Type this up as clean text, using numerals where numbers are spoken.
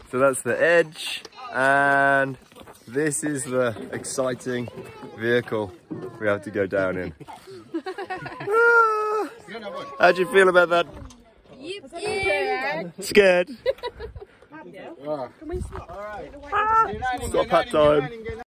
So that's the edge, and this is the exciting vehicle we have to go down in. How do you feel about that? Scared? It's got pat time.